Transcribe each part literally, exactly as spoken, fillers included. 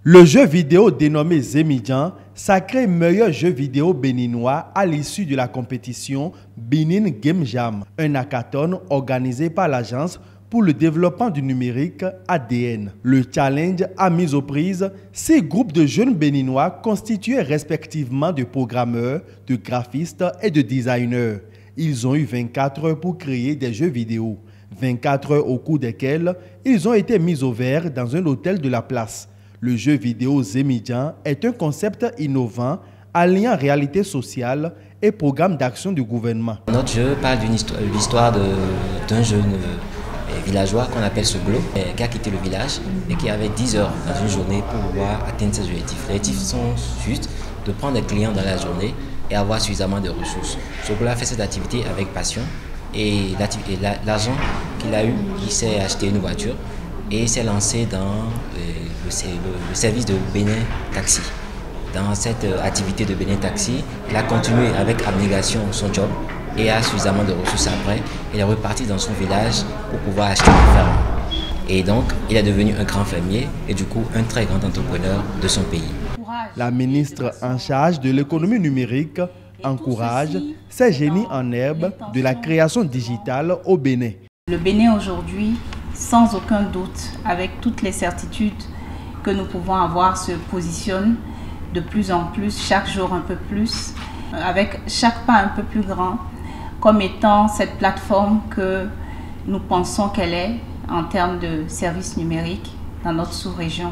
Le jeu vidéo dénommé Zemidjan, sacré meilleur jeu vidéo béninois à l'issue de la compétition Benin Game Jam, un hackathon organisé par l'Agence pour le développement du numérique A D N. Le challenge a mis aux prises six groupes de jeunes béninois constitués respectivement de programmeurs, de graphistes et de designers. Ils ont eu vingt-quatre heures pour créer des jeux vidéo, vingt-quatre heures au cours desquelles ils ont été mis au vert dans un hôtel de la place. Le jeu vidéo Zemidjan est un concept innovant alliant réalité sociale et programme d'action du gouvernement. Notre jeu parle d'une histoire, l'histoire d'un jeune villageois qu'on appelle Seglo, qui a quitté le village et qui avait dix heures dans une journée pour pouvoir atteindre ses objectifs. Les objectifs sont juste de prendre des clients dans la journée et avoir suffisamment de ressources. Seglo a fait cette activité avec passion et l'argent qu'il a eu, il s'est acheté une voiture et s'est lancé dans euh, le, le, le service de Bénin Taxi. Dans cette euh, activité de Bénin Taxi, il a continué avec abnégation son job et a suffisamment de ressources après. Il est reparti dans son village pour pouvoir acheter une ferme. Et donc, il est devenu un grand fermier et du coup un très grand entrepreneur de son pays. La ministre en charge de l'économie numérique encourage ces génies en herbe de la création digitale au Bénin. Le Bénin aujourd'hui, sans aucun doute, avec toutes les certitudes que nous pouvons avoir, se positionne de plus en plus, chaque jour un peu plus, avec chaque pas un peu plus grand, comme étant cette plateforme que nous pensons qu'elle est en termes de services numériques dans notre sous-région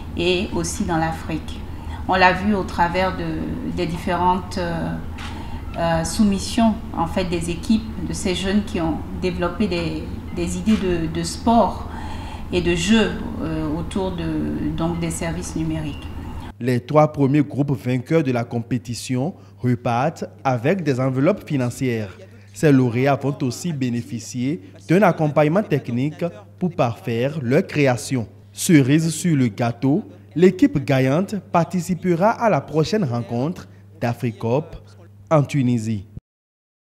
et aussi dans l'Afrique. On l'a vu au travers de, des différentes euh, euh, soumissions en fait, des équipes, de ces jeunes qui ont développé des, des idées de, de sport et de jeux euh, autour de, donc, des services numériques. Les trois premiers groupes vainqueurs de la compétition repartent avec des enveloppes financières. Ces lauréats vont aussi bénéficier d'un accompagnement technique pour parfaire leur création. Cerise sur le gâteau, l'équipe gagnante participera à la prochaine rencontre d'Africop en Tunisie.